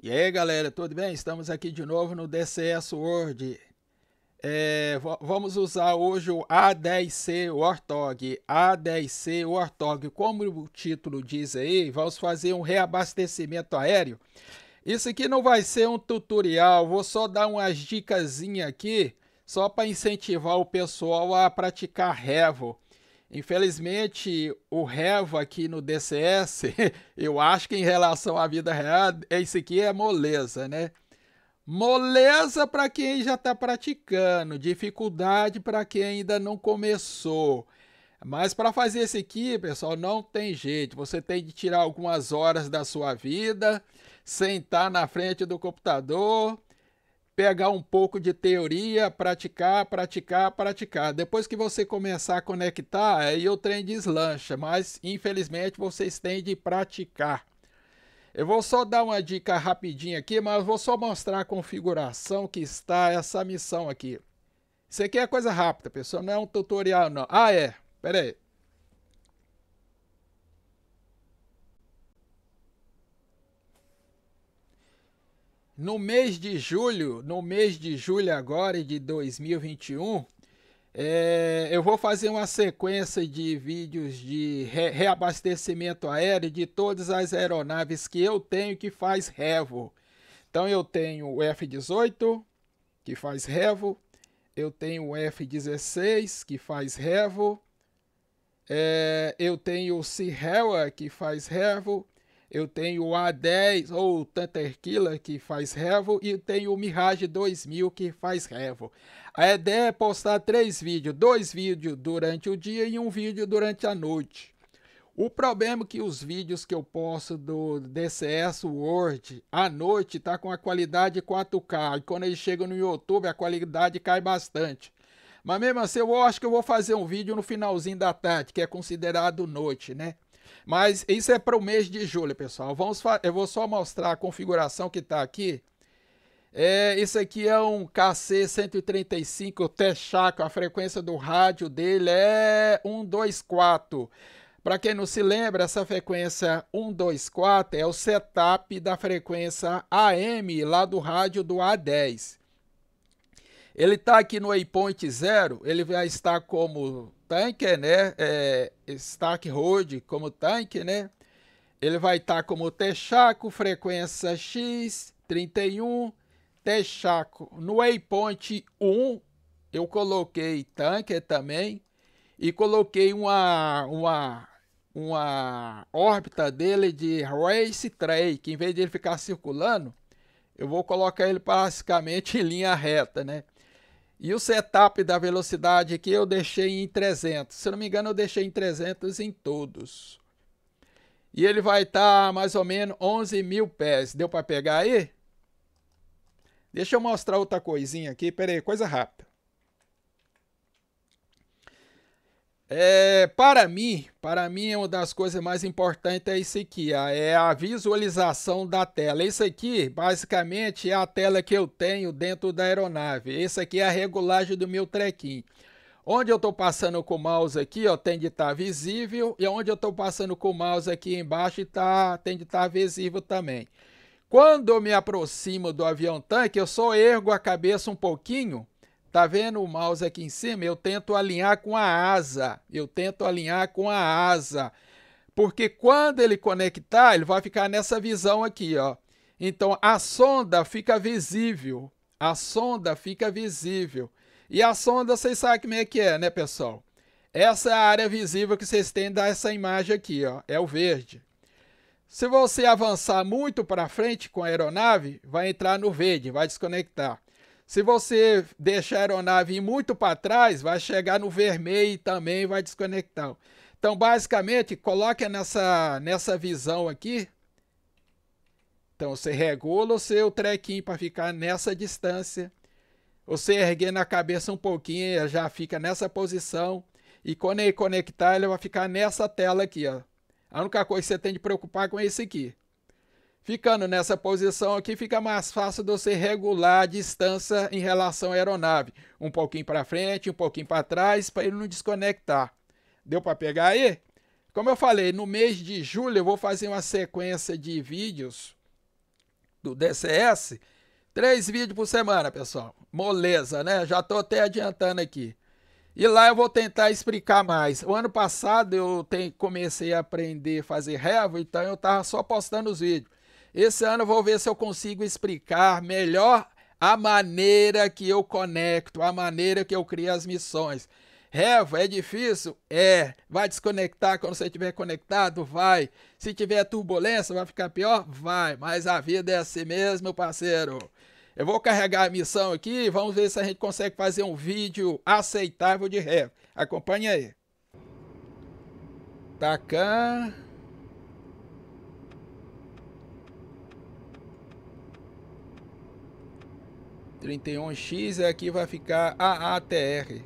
E aí galera, tudo bem? Estamos aqui de novo no DCS World. Vamos usar hoje o A10C Warthog. A10C Warthog, como o título diz aí, vamos fazer um reabastecimento aéreo. Isso aqui não vai ser um tutorial, vou só dar umas dicasinhas aqui, só para incentivar o pessoal a praticar Revo. Infelizmente, o Revo aqui no DCS, eu acho que em relação à vida real, esse aqui é moleza, né? Moleza para quem já está praticando, dificuldade para quem ainda não começou. Mas para fazer esse aqui, pessoal, não tem jeito. Você tem de tirar algumas horas da sua vida, sentar na frente do computador, pegar um pouco de teoria, praticar, praticar, praticar. Depois que você começar a conectar, aí o trem deslancha, mas infelizmente vocês têm de praticar. Eu vou só dar uma dica rapidinha aqui, mas vou só mostrar a configuração que está essa missão aqui. Isso aqui é coisa rápida, pessoal, não é um tutorial não. Ah, é, pera aí. No mês de julho agora de 2021, eu vou fazer uma sequência de vídeos de reabastecimento aéreo de todas as aeronaves que eu tenho que faz Revo. Então eu tenho o F-18 que faz Revo, eu tenho o F-16 que faz Revo, eu tenho o Sea que faz Revo, eu tenho o A10 ou o Thunder Killer que faz Revo e tenho o Mirage 2000 que faz Revo. A ideia é postar 3 vídeos, 2 vídeos durante o dia e um vídeo durante a noite. O problema é que os vídeos que eu posto do DCS World à noite tá com a qualidade 4K e quando eles chegam no YouTube a qualidade cai bastante. Mas mesmo assim eu acho que eu vou fazer um vídeo no finalzinho da tarde, que é considerado noite, né? Mas isso é para o mês de julho, pessoal. Eu vou só mostrar a configuração que está aqui. Isso aqui é um KC-135 Texaco, a frequência do rádio dele é 124. Para quem não se lembra, essa frequência 124 é o setup da frequência AM lá do rádio do A10. Ele está aqui no waypoint 0, ele vai estar como tanque, né? Stack Road como tanque, né? Ele vai estar como Texaco, frequência X31, Texaco. No waypoint 1, eu coloquei tanque também e coloquei uma órbita dele de Race Tray, que em vez de ele ficar circulando, eu vou colocar ele basicamente em linha reta, né? E o setup da velocidade aqui eu deixei em 300. Se não me engano, eu deixei em 300 em todos. E ele vai estar mais ou menos 11 mil pés. Deu para pegar aí? Deixa eu mostrar outra coisinha aqui. Pera aí, coisa rápida. Para mim, uma das coisas mais importantes é isso aqui, é a visualização da tela. Isso aqui, basicamente, é a tela que eu tenho dentro da aeronave. Esse aqui é a regulagem do meu trequinho. Onde eu estou passando com o mouse aqui, ó, tem de estar visível, e onde eu estou passando com o mouse aqui embaixo, tem de estar visível também. Quando eu me aproximo do avião-tanque, eu só ergo a cabeça um pouquinho. Tá vendo o mouse aqui em cima? Eu tento alinhar com a asa. Porque quando ele conectar, ele vai ficar nessa visão aqui, ó. Então a sonda fica visível. E a sonda, vocês sabem como é que é, né, pessoal? Essa é a área visível que vocês têm dessa imagem aqui, ó. É o verde. Se você avançar muito para frente com a aeronave, vai entrar no verde, vai desconectar. Se você deixar a aeronave ir muito para trás, vai chegar no vermelho e também vai desconectar. Então, basicamente, coloque nessa visão aqui. Então, você regula o seu trequinho para ficar nessa distância. Você erguendo a cabeça um pouquinho, ele já fica nessa posição. E quando ele conectar, ele vai ficar nessa tela aqui, ó. A única coisa que você tem de preocupar com é esse aqui. Ficando nessa posição aqui, fica mais fácil de você regular a distância em relação à aeronave. Um pouquinho para frente, um pouquinho para trás, para ele não desconectar. Deu para pegar aí? Como eu falei, no mês de julho eu vou fazer uma sequência de vídeos do DCS, 3 vídeos por semana, pessoal. Moleza, né? Já tô até adiantando aqui. E lá eu vou tentar explicar mais. O ano passado eu comecei a aprender a fazer revo, então eu tava só postando os vídeos. Esse ano eu vou ver se eu consigo explicar melhor a maneira que eu conecto, a maneira que eu crio as missões. Revo é difícil? É. Vai desconectar quando você estiver conectado? Vai. Se tiver turbulência, vai ficar pior? Vai. Mas a vida é assim mesmo, meu parceiro. Eu vou carregar a missão aqui e vamos ver se a gente consegue fazer um vídeo aceitável de revo. Acompanhe aí. Tacan. (31X) aqui vai ficar AATR.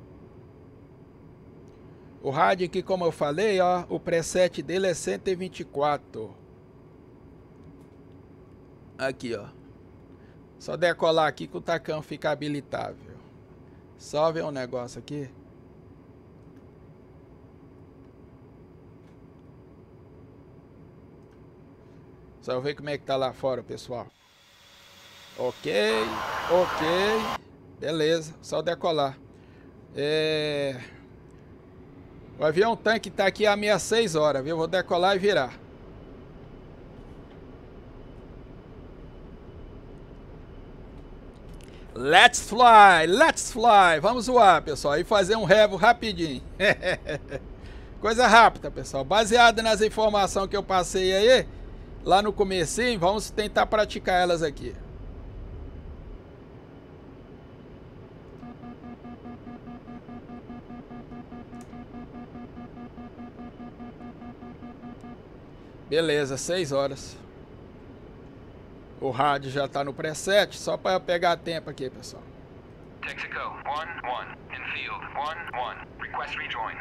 O rádio aqui, como eu falei, ó, o preset dele é 124. Aqui, ó. Só decolar aqui que o tacão fica habilitável. Só ver um negócio aqui. Só ver como é que tá lá fora, pessoal. Ok, ok. Beleza, só decolar. O avião tanque tá aqui há 6 horas, viu? Vou decolar e virar. Let's fly, let's fly. Vamos voar, pessoal, e fazer um revo rapidinho. Coisa rápida, pessoal. Baseada nas informações que eu passei aí, lá no comecinho, vamos tentar praticar elas aqui. Beleza, 6 horas. O rádio já tá no preset, só para pegar tempo aqui, pessoal. Texaco 1-1, infield 1-1, request rejoin.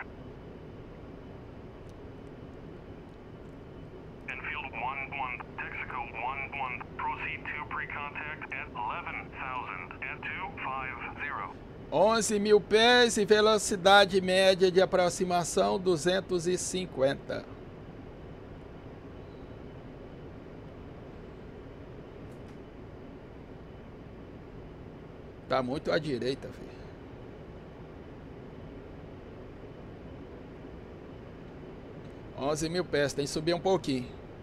Infield 1-1, Texaco 1-1, proceed to pre-contact at 11,000 at 250. 11.000 pés e velocidade média de aproximação 250. Tá muito à direita, filho. (11.000 pés, tem que subir um pouquinho.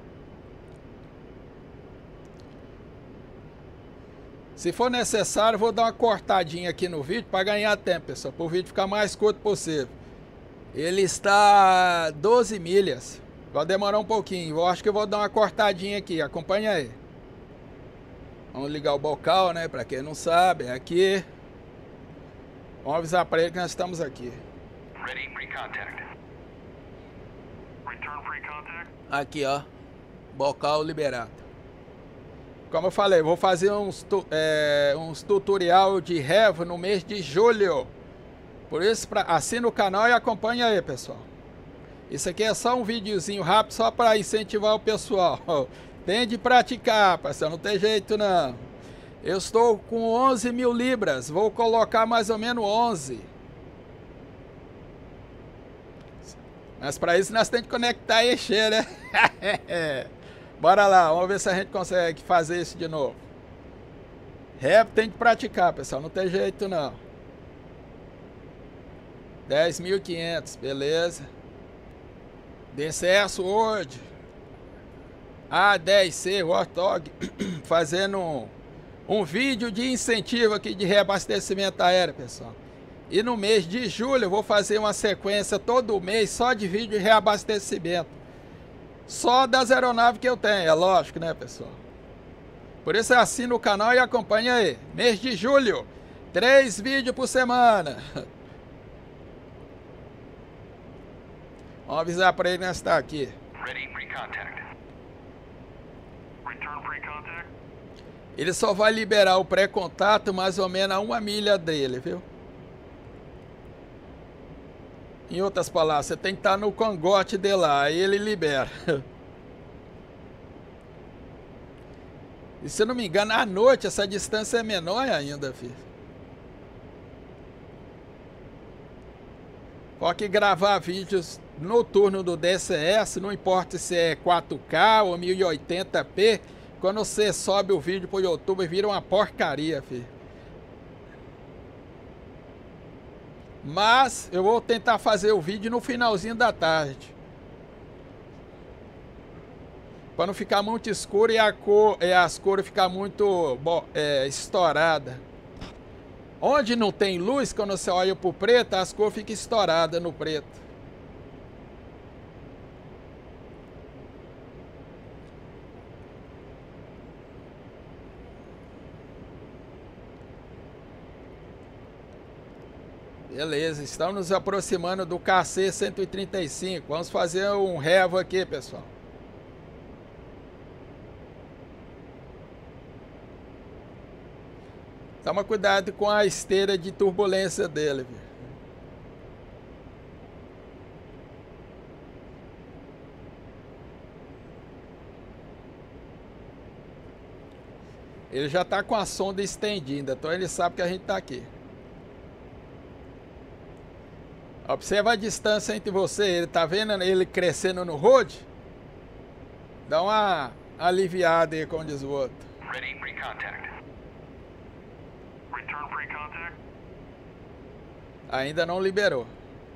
Se for necessário, vou dar uma cortadinha aqui no vídeo para ganhar tempo, pessoal, para o vídeo ficar mais curto possível. Ele está 12 milhas. Vai demorar um pouquinho. Eu acho que eu vou dar uma cortadinha aqui. Acompanha aí. Vamos ligar o bocal, né? Para quem não sabe, é aqui. Vamos avisar para ele que nós estamos aqui. Ready pre-contact. Return pre-contact. Aqui, ó. Bocal liberado. Como eu falei, vou fazer uns tutorial de revo no mês de julho. Por isso, assina o canal e acompanha aí, pessoal. Isso aqui é só um videozinho rápido, só para incentivar o pessoal. Tem de praticar, parceiro, não tem jeito não. Eu estou com 11.000 libras, vou colocar mais ou menos 11. Mas para isso nós temos que conectar e encher, né? Bora lá, vamos ver se a gente consegue fazer isso de novo. Revo tem que praticar, pessoal, não tem jeito não. 10.500, beleza. DCS Word. A10C Warthog fazendo um vídeo de incentivo aqui de reabastecimento aéreo, pessoal. E no mês de julho eu vou fazer uma sequência todo mês só de vídeo de reabastecimento. Só das aeronaves que eu tenho, é lógico, né, pessoal? Por isso assina o canal e acompanha aí. Mês de julho, 3 vídeos por semana. Vamos avisar para ele que nós está aqui. Ready pre-contact. Return pre-contact. Ele só vai liberar o pré-contato mais ou menos a 1 milha dele, viu? Em outras palavras, você tem que estar no cangote de lá, aí ele libera. E se eu não me engano, à noite essa distância é menor ainda, filho. Pode gravar vídeos noturno do DCS, não importa se é 4K ou 1080p, quando você sobe o vídeo pro YouTube, vira uma porcaria, filho. Mas eu vou tentar fazer o vídeo no finalzinho da tarde. Para não ficar muito escuro e as cores ficar muito estourada. Onde não tem luz, quando você olha pro preto, as cores ficam estouradas no preto. Beleza, estamos nos aproximando do KC 135. Vamos fazer um revo aqui, pessoal. Toma cuidado com a esteira de turbulência dele, viu? Ele já está com a sonda estendida, então ele sabe que a gente está aqui. Observa a distância entre você, ele tá vendo ele crescendo no road? Dá uma aliviada aí, como diz o outro. Ready pre-contact. Return pre-contact. Ainda não liberou.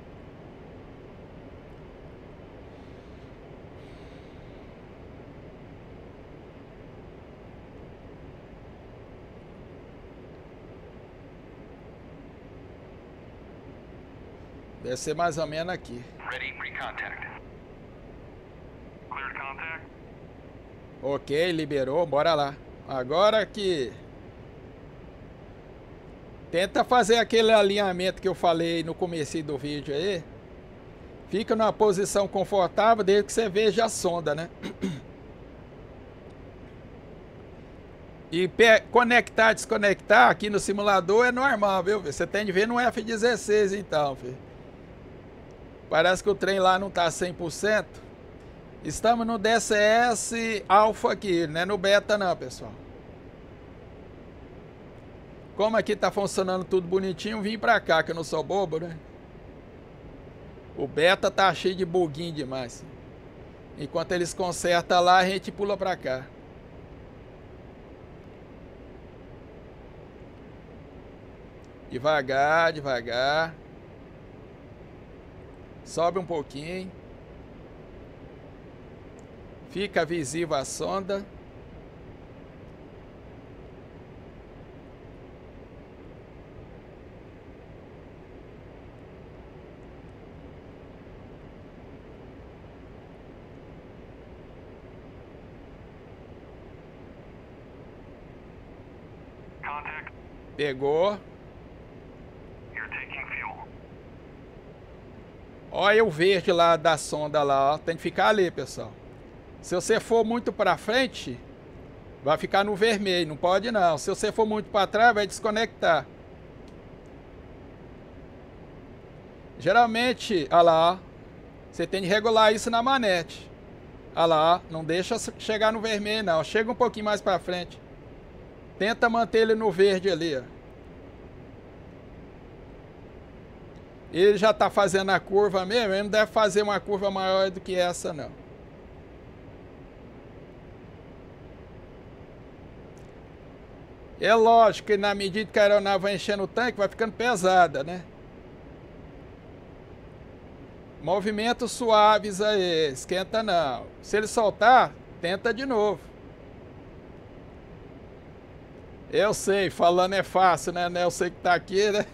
Deve ser mais ou menos aqui. Ready pre-contact. Cleared contact. Ok, liberou, bora lá. Agora que... Tenta fazer aquele alinhamento que eu falei no começo do vídeo aí. Fica numa posição confortável desde que você veja a sonda, né? E conectar, desconectar aqui no simulador é normal, viu? Você tem de ver no F-16 então, filho. Parece que o trem lá não tá 100%. Estamos no DCS Alpha aqui, não é no Beta não, pessoal. Como aqui tá funcionando tudo bonitinho, vim pra cá, que eu não sou bobo, né? O Beta tá cheio de buguinho demais. Enquanto eles consertam lá, a gente pula pra cá. Devagar, devagar. Sobe um pouquinho. Fica visível a sonda. Contact. Pegou. You're taking fuel. Olha o verde lá da sonda lá, ó. Tem que ficar ali, pessoal. Se você for muito para frente, vai ficar no vermelho, não pode não. Se você for muito para trás, vai desconectar. Geralmente, olha lá, ó, você tem que regular isso na manete. Olha lá, ó, não deixa chegar no vermelho não. Chega um pouquinho mais para frente. Tenta manter ele no verde ali, ó. Ele já está fazendo a curva mesmo, ele não deve fazer uma curva maior do que essa, não. É lógico que na medida que a aeronave vai enchendo o tanque, vai ficando pesada, né? Movimentos suaves aí, esquenta não. Se ele soltar, tenta de novo. Eu sei, falando é fácil, né? Eu sei que tá aqui, né?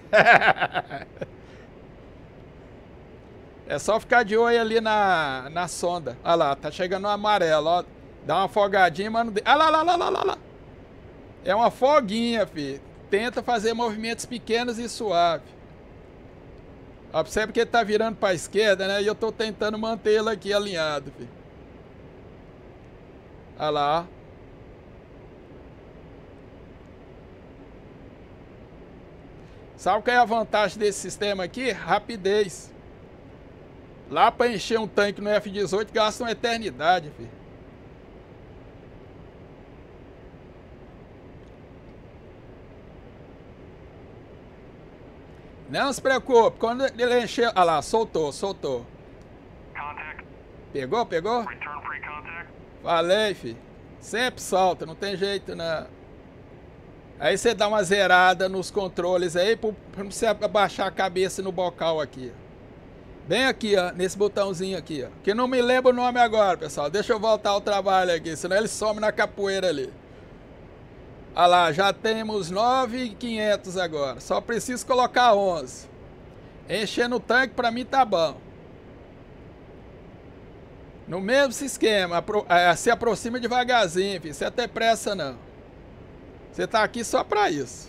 É só ficar de olho ali na sonda. Olha lá, tá chegando no amarelo, ó. Dá uma afogadinha, mas não... Olha lá, lá, lá, lá, lá, lá. É uma foguinha, filho. Tenta fazer movimentos pequenos e suaves. Observe que ele tá virando pra esquerda, né? E eu tô tentando mantê-lo aqui alinhado, filho. Olha lá. Sabe qual é a vantagem desse sistema aqui? Rapidez. Lá para encher um tanque no F-18 gasta uma eternidade, filho. Não se preocupe, quando ele encher... Ah lá, soltou, soltou. Contact. Pegou, pegou? Return pre-contact. Falei, filho. Sempre solta, não tem jeito não. Aí você dá uma zerada nos controles aí pra não você abaixar a cabeça no bocal aqui. Bem aqui, ó, nesse botãozinho aqui, ó. Que não me lembro o nome agora, pessoal. Deixa eu voltar ao trabalho aqui, senão ele some na capoeira ali. Olha lá, já temos 9.500 agora. Só preciso colocar 11. Enchendo o tanque pra mim tá bom. No mesmo esquema, se aproxima devagarzinho, filho. Você tem pressa não. Você tá aqui só pra isso.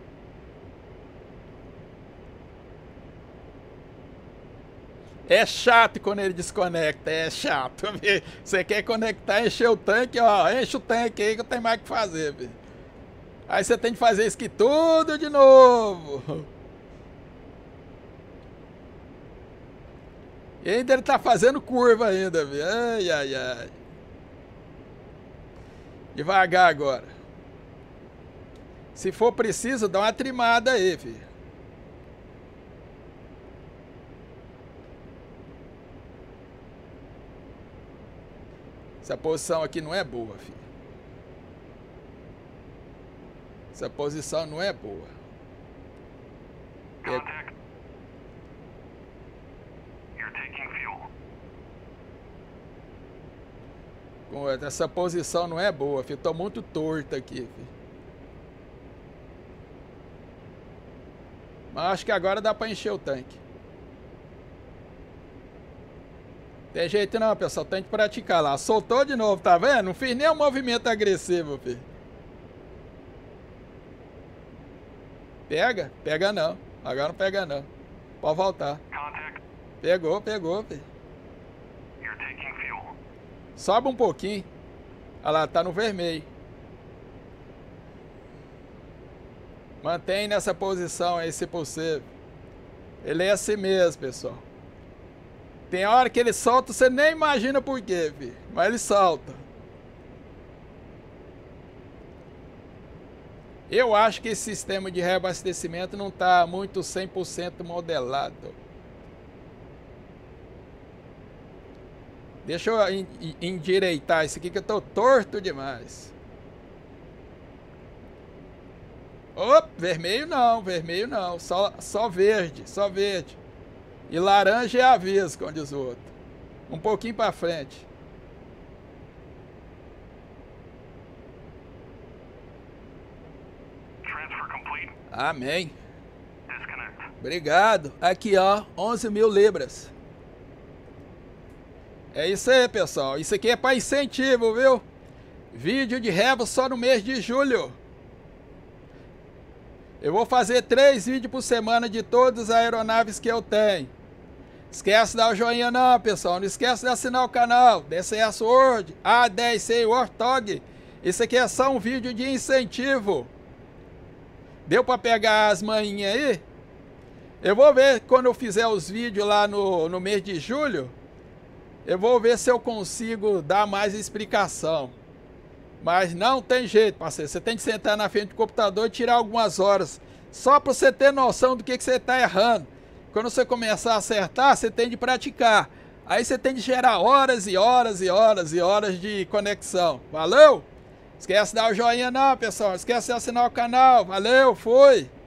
É chato quando ele desconecta, é chato. Você quer conectar, encher o tanque, ó, enche o tanque aí que eu tenho mais o que fazer, filho. Aí você tem que fazer isso aqui tudo de novo. E ainda ele tá fazendo curva ainda, filho. Ai, ai, ai. Devagar agora. Se for preciso, dá uma trimada aí, filho. Essa posição aqui não é boa, filho. Essa posição não é boa. Contact. You're taking fuel. Essa posição não é boa, filho. Tô muito torto aqui, filho. Mas acho que agora dá pra encher o tanque. Tem jeito não, pessoal. Tem que praticar lá. Soltou de novo, tá vendo? Não fiz nem um movimento agressivo, filho. Pega? Pega não. Agora não pega não. Pode voltar. Contact. Pegou, pegou, filho. You're taking fuel. Sobe um pouquinho. Olha lá, tá no vermelho. Mantém nessa posição aí, se possível. Ele é assim mesmo, pessoal. Tem hora que ele solta, você nem imagina por quê, filho. Mas ele solta. Eu acho que esse sistema de reabastecimento não tá muito 100% modelado. Deixa eu endireitar isso aqui que eu tô torto demais. Opa, vermelho não, só verde, só verde. E laranja é aviso, como diz o outro. Um pouquinho para frente. Transfer complete. Amém. Disconnect. Obrigado. Aqui, ó, 11.000 libras. É isso aí, pessoal. Isso aqui é para incentivo, viu? Vídeo de Revo só no mês de julho. Eu vou fazer 3 vídeos por semana de todas as aeronaves que eu tenho. Esquece de dar o joinha não, pessoal. Não esquece de assinar o canal. DCS World, A10C Warthog. Isso aqui é só um vídeo de incentivo. Deu para pegar as manhinhas aí? Eu vou ver quando eu fizer os vídeos lá no mês de julho. Eu vou ver se eu consigo dar mais explicação. Mas não tem jeito, parceiro. Você tem que sentar na frente do computador e tirar algumas horas. Só para você ter noção do que você está errando. Quando você começar a acertar, você tem de praticar. Aí você tem de gerar horas e horas e horas e horas de conexão. Valeu? Esquece de dar o joinha não, pessoal. Esquece de assinar o canal. Valeu, fui!